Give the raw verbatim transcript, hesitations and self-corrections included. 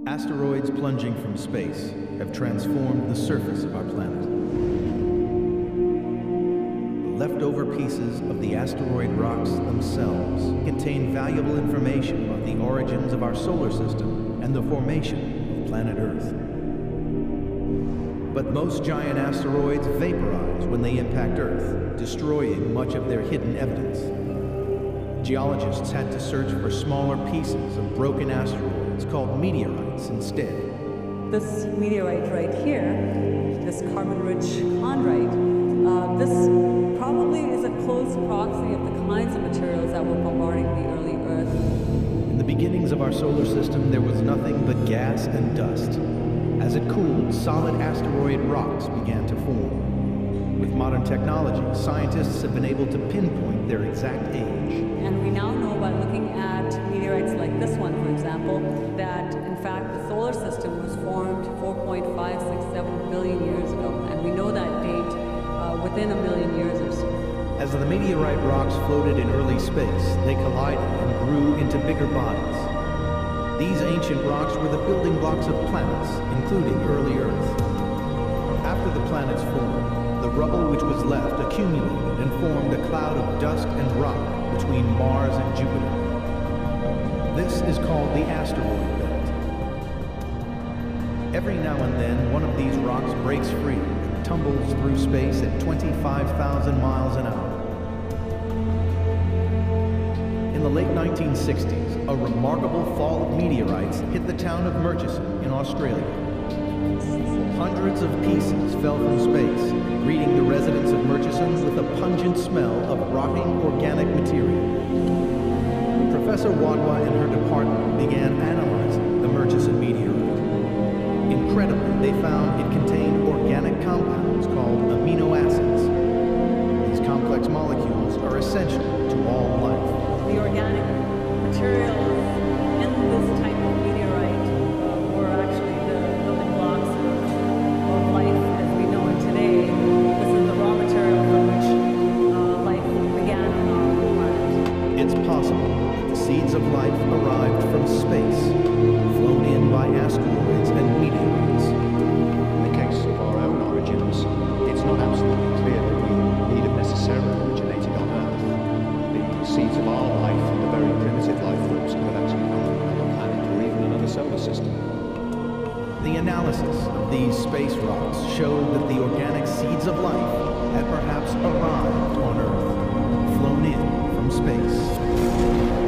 Asteroids plunging from space have transformed the surface of our planet. The leftover pieces of the asteroid rocks themselves contain valuable information about the origins of our solar system and the formation of planet Earth. But most giant asteroids vaporize when they impact Earth, destroying much of their hidden evidence. Geologists had to search for smaller pieces of broken asteroids called meteorites instead. This meteorite right here, this carbon-rich chondrite, uh, this probably is a close proxy of the kinds of materials that were bombarding the early Earth. In the beginnings of our solar system, there was nothing but gas and dust. As it cooled, solid asteroid rocks began to form. With modern technology, scientists have been able to pinpoint their exact age. And we now know by looking at meteorites like this one, for example, that in fact the solar system was formed four point five six seven billion years ago. And we know that date uh, within a million years or so. As the meteorite rocks floated in early space, they collided and grew into bigger bodies. These ancient rocks were the building blocks of planets, including early Earth. After the planets formed, the rubble which was left accumulated and formed a cloud of dust and rock between Mars and Jupiter. This is called the asteroid belt. Every now and then, one of these rocks breaks free and tumbles through space at twenty-five thousand miles an hour. In the late nineteen sixties, a remarkable fall of meteorites hit the town of Murchison in Australia. Hundreds of pieces fell from space, greeting the residents of Murchison with a pungent smell of rotting organic material. Professor Wadhwa and her department began analyzing the Murchison meteorite. Incredibly, they found it contained organic compounds called amino acids. These complex molecules are essential to all life. The organic materials in this type of meteorite uh, were actually the building blocks of, of life as we know it today. This is the raw material from which uh, life began on our planet. It's possible that the seeds of life arrived from space, flown in by asteroids and meteorites. In the case of our own origins, it's not absolutely clear that we need have necessarily originated on Earth. The seeds of our life and the very primitive life forms could have actually come from another planet or even another solar system. The analysis of these space rocks showed that the organic seeds of life had perhaps arrived on Earth, flown in from space.